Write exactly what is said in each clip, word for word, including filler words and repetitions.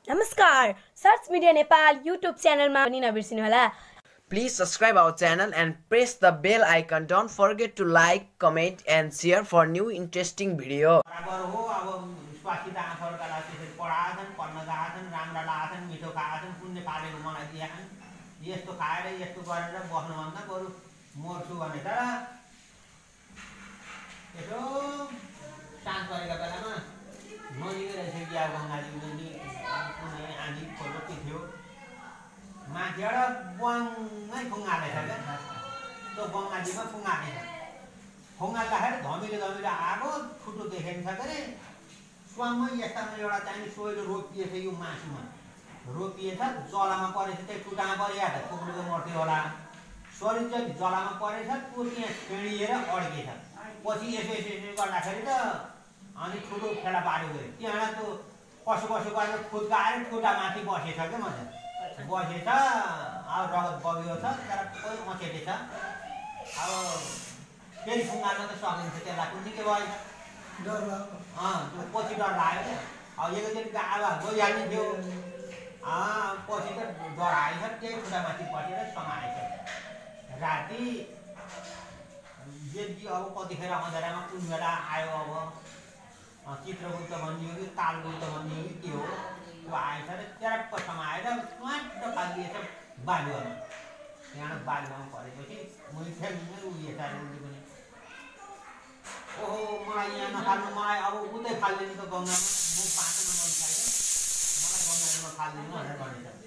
नमस्कार search media Nepal YouTube च्यानलमा पनि नबिर्सिनु होला। Please subscribe our channel and press the bell icon. Don't forget to like, comment and share for new interesting video. बराबर हो अब स्वास्थ्य आँखाहरूका लागि त्यसरी पढाछन् पढ्न गएछन् राम्रा लागेछन् मिठो खाएछन् पुण्य पालेको मलाई दिएछन् यस्तो खाएर यस्तो गरेर बस्नुभन्दा बरु मर्छु भने त यसो साँझ परेको बेलामा नजिकै रहेछ कि अब गङ्गाजी पनि कुनै आँधी खोलो के थियो माथिबाट बङ्गै फुङ्गालेछ क्या त्यो गङ्गाजीमा फुङ्गालेछ फुङ्गाल्दाखेरि धमिलो धमिलो आगो ठुटो देखिन्छ के अरे स्वाङमै यस्तामा एउटा चाहिँ सोइलो रोपिएछ यो मासुमा रोपिएछ जलामा परेछ त्यही टुटामा परिया त कुकुरको मर्थ्यो होला शरीर चाहिँ जलामा परेछ त्यो त्यहाँ छेडिएर अड्केछ पछि यसो यसो यसो गर्दाखेरि त अनि ठुलो खेला पार्यो गयो त्यहाँ त्यो पशु पशु गरेर खुद्काएर खुट्टामाथि बसेछ क्या म बसेछ अब रगत बग्यो छ तर कोही मचेटेछ अब फेरि फुङ्गाल्न त सकिन्छ त्यसलाई कुनै के भयो डर लाग्यो पछि डर लाग्यो क्या अब एकैचोटि गाडा गइहाल्ने थियो पछि त डराएछ त्यही खुट्टामाथि बसेर समाएछ राति जेठी अब कतिखेर अँध्यारामा कुन बेला आयो अब चित्रगुप्त भनियो कि तालगुप्त भनियो कि के हो त्यो आएछ र च्याप्प समाएर स्वाट फालिएछ बालुवामा त्यहाँ बालुवामा परेपछि मुठ्याङ्गै उभिएछ उसले पनि ओहो मलाई यहाँ नफाल्नु मलाई अब उतै फाल्दैन त गङ्गामा म बाँच्न मन छैन मलाई गङ्गामा नफाल्दिनु भनेर भनेछ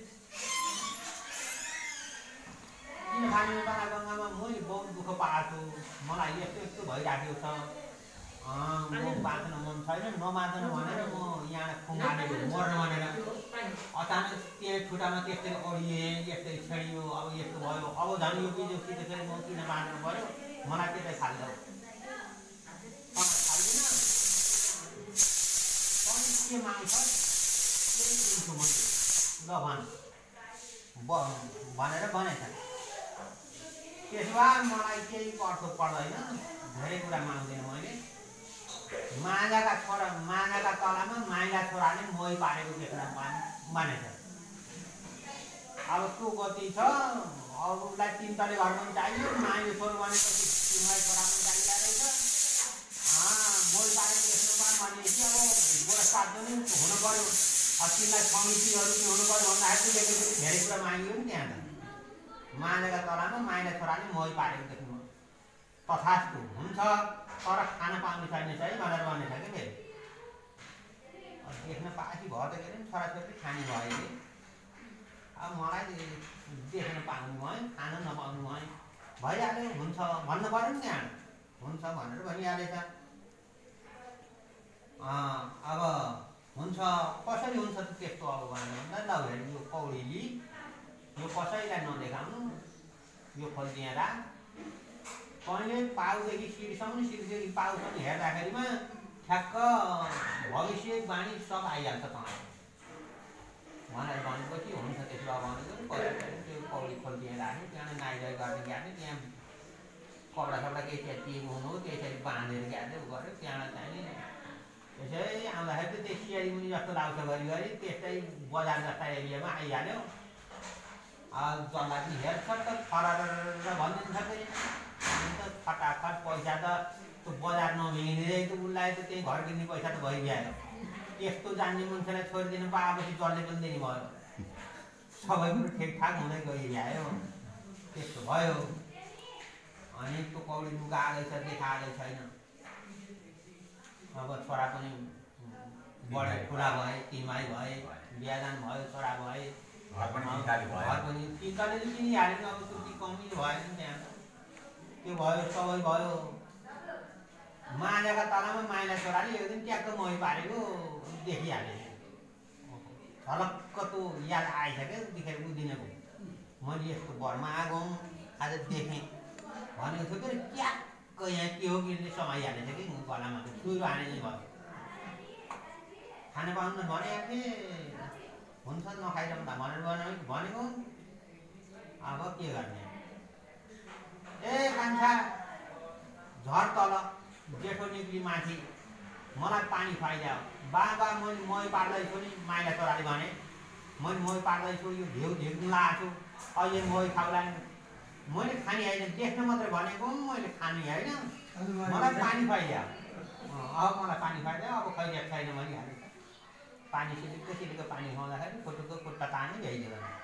किन फाल्नु मलाई गङ्गामा मैले बहुत दुःख पाएको छु मलाई यस्तो यस्तो भइराखेको छ म बाँच्न मन छैन नबाँच्न भनेर म यहाँ खुङ्गालेको मर्न भनेर अचानक त्यो खुट्टामा त्यस्तै अडिए यस्तै छेडियो अब यस्तो भयो अब झन् यो बिजो सिधै म किन बाँच्नु पऱ्यो मलाई त्यतै फाल्दो के माग्छ त्यही दिन्छु मैले ल भन भनेर भनेछ त्यसो भए मलाई केही पर्छ पर्दैन धेरै कुरा माग्दैन मैले मागाका छोरा मागाका तलामा माइला छोराले मही पारेको देखेर मानेछ अब त्यो गति छ अब उसलाई तिन तले घर पनि चाहियो माइलो छोरो भनेपछि तिमीलाई छोरा पनि चाहिरहेको रहेछ मही पारेको देख्नु भनेपछि अब गोरस्पात पनि हुनु पऱ्यो अब तिमीलाई समितिहरू के हुनु पऱ्यो भन्दाखेरि एकैचोटि धेरै कुरा माग्यो नि त्यहाँ त मानेका तलामा माइला छोराले मही पारेको देख्नु तथास्तु हुन्छ तर खान पाउनु छैन चाहिँ भनेर भनेछ कि फेरि देख्न पाएपछि भयो त के अरे छोराछोरी खाने भयो कि अब मलाई देख्न पाउनु भयो खान नपाउनु भयो भइहाल्यो हुन्छ भन्नु पऱ्यो नि त्यहाँ हुन्छ भनेर भनिहालेछ अब हुन्छ कसरी हुन्छ त त्यस्तो अब भन्नु भन्दा ल हेर्नु यो पौडीली यो कसैलाई नदेखाउनु यो खोलिदिएर राख कहिले पाउदेखि सिडीसम्म सिडीदेखि पाउसम्म हेर्दाखेरिमा ठ्याक्क भविष्यवाणी सब आइहाल्छ तपाईँ भनेर भनेपछि हुन्छ त्यसो भनेको पछि त्यो पौडी खोलिदिएर राख्यो त्यहाँ नाइजाइ गर्ने ग्याने त्यहाँ कपडा सपडा केही च्यातिएको हुनु त्यसरी बाँधेर ग्याँदै उ गऱ्यो त्यहाँ चाहिँ त्यसै आउँदाखेरि त त्यो सियारी मुनि जस्तो लाउँछ घरिघरि त्यस्तै बजार जस्ता एरियामा आइहाल्यो जसलाई पनि हेर्छ त फरार भनिदिन्छ फेरि अन्त फटाफट पैसा त त्यो बजार नभेगिँदै त उसलाई त त्यही घर किन्ने पैसा त भइहाल्यो त्यस्तो जान्ने मान्छेलाई छोडिदिनु पाएपछि जसले पनि दिने भयो सबै कुरो ठिकठाक हुँदै गइहाल्यो त्यस्तो भयो अनि त्यो पौडी लुगा आएछ देखाएकै छैन अब छोरा पनि बढे ठुला भए तिमाई भए बिहाजान भयो छोरा भए घर पनि तिनले किनिहाल्यो अब त्यति कमी भयो नि त्यहाँ त्यो भयो सबै भयो मानेका तलामा माइला छोराले एक दिन ट्याक्क मही पारेको देखिहाले झलक्क त्यो याद आएछ क्या देखेर बुझिदिनेको मैले यस्तो घरमा आगौँ आज देखेँ भनेको थियो कि ट्याक्क यहाँ के हो कि समाइहालेछ कि गलामा सुइरो हाने नै भयो खाना पाउनु भने हुन्छ नखाइरहँदा भनेर भनेको अब के गर्ने ए कान्छा झर तल जेठो निक्ली माथि मलाई पानी खुवाइदियो बाबा मैले मही पार्दैछु नि माइला छोराले भने मैले मही पार्दैछु यो घिउ घिउ लाछु अहिले मही खाउला मैले खाने होइन देख्न मात्रै भनेको मैले खाने होइन मलाई पानी खुवाइदियो अब मलाई पानी खुवाइदियो अब खैदिएको छैन भनिहालेँ पानी सिलिक्क सिलिक्क पानी खुवाउँदाखेरि खुट्टुको खुट्टा तानी भइदियो